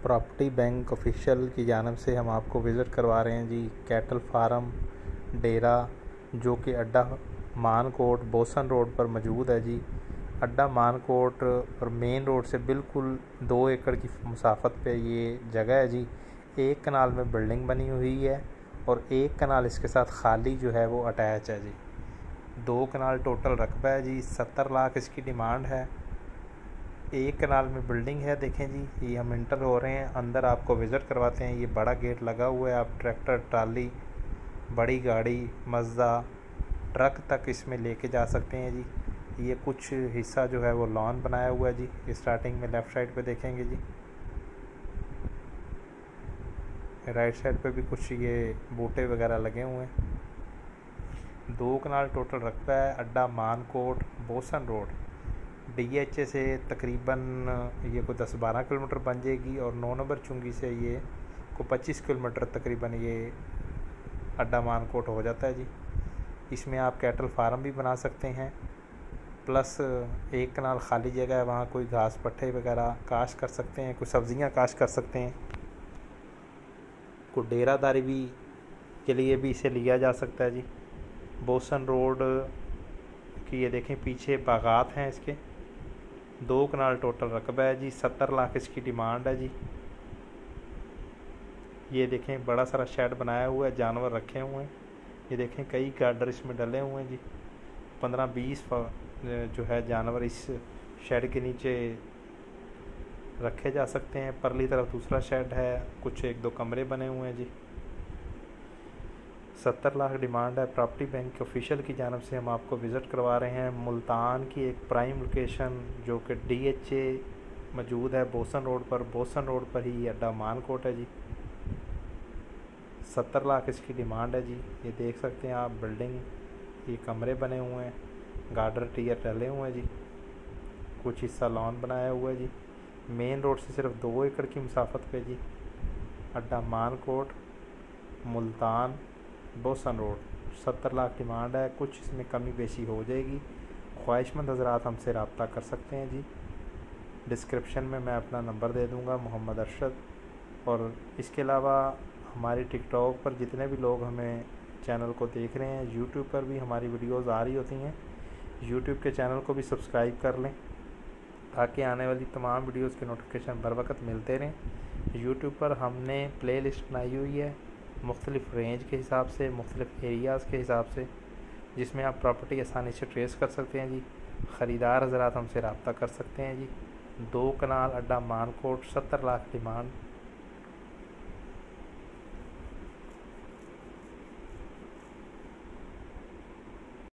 Property bank official की जानिब से हम आपको विज़िट करवा रहे हैं जी कैटल फार्म डेरा, जो कि अड्डा मानकोट बोसन रोड पर मौजूद है जी। अड्डा मानकोट और मेन रोड से बिल्कुल 2 एकड़ की मुसाफत पे ये जगह है जी। एक कनाल में बिल्डिंग बनी हुई है और एक कनाल इसके साथ खाली जो है वो अटैच है जी। 2 कनाल टोटल रकबा है जी। 70 लाख इसकी डिमांड है। एक कनाल में बिल्डिंग है। देखें जी, ये हम इंटर हो रहे हैं, अंदर आपको विज़िट करवाते हैं। ये बड़ा गेट लगा हुआ है, आप ट्रैक्टर, ट्राली, बड़ी गाड़ी, मज़दा, ट्रक तक इसमें लेके जा सकते हैं जी। ये कुछ हिस्सा जो है वो लॉन बनाया हुआ है जी। स्टार्टिंग में लेफ़्ट साइड पे देखेंगे जी, राइट साइड पे भी कुछ ये बूटे वगैरह लगे हुए हैं। 2 कनाल टोटल रकबा है। अड्डा मानकोट बोसन रोड, DHA से तकरीबन ये को 10-12 किलोमीटर बन जाएगी और 9 नंबर चुंगी से ये को 25 किलोमीटर तकरीबन ये अड्डा मानकोट हो जाता है जी। इसमें आप कैटल फार्म भी बना सकते हैं, प्लस 1 कनाल खाली जगह है, वहाँ कोई घास पट्टे वगैरह काश कर सकते हैं, कुछ सब्जियां काश कर सकते हैं, कोई डेरादारी भी के लिए भी इसे लिया जा सकता है जी। बोसन रोड की ये देखें पीछे बागात हैं इसके। 2 कनाल टोटल रकबा है जी। 70 लाख इसकी डिमांड है जी। ये देखें बड़ा सारा शेड बनाया हुआ है, जानवर रखे हुए हैं। ये देखें कई गार्डर इसमें डले हुए हैं जी। 15-20 जो है जानवर इस शेड के नीचे रखे जा सकते हैं। परली तरफ दूसरा शेड है, कुछ 1-2 कमरे बने हुए हैं जी। 70 लाख डिमांड है। प्रॉपर्टी बैंक के ऑफिशियल की जानिब से हम आपको विज़िट करवा रहे हैं मुल्तान की एक प्राइम लोकेशन, जो कि DHA मौजूद है बोसन रोड पर। बोसन रोड पर ही अड्डा मानकोट है जी। 70 लाख इसकी डिमांड है जी। ये देख सकते हैं आप, बिल्डिंग, ये कमरे बने हुए हैं, गार्डर टियर डले हुए हैं जी। कुछ हिस्सा लॉन बनाया हुआ है जी। मेन रोड से सिर्फ 2 एकड़ की मुसाफत पे जी। अड्डा मानकोट मुल्तान बोसन रोड, 70 लाख डिमांड है। कुछ इसमें कमी बेशी हो जाएगी। ख्वाहिशमंद हज़रात हमसे रब्ता कर सकते हैं जी। डिस्क्रिप्शन में मैं अपना नंबर दे दूँगा, मोहम्मद अरशद। और इसके अलावा हमारी टिकटॉक पर जितने भी लोग हमें चैनल को देख रहे हैं, यूट्यूब पर भी हमारी वीडियोस आ रही होती हैं। यूट्यूब के चैनल को भी सब्सक्राइब कर लें ताकि आने वाली तमाम वीडियोस के नोटिफिकेशन बर वक्त मिलते रहें। यूट्यूब पर हमने प्ले लिस्ट बनाई हुई है मुख्तलिफ़ रेंज के हिसाब से, मुख्तलिफ़ एरियाज़ के हिसाब से, जिसमें आप प्रॉपर्टी आसानी से ट्रेस कर सकते हैं जी। ख़रीदार हज़रात हमसे रब्ता कर सकते हैं जी। 2 कनाल अड्डा मानकोट, 70 लाख डिमांड।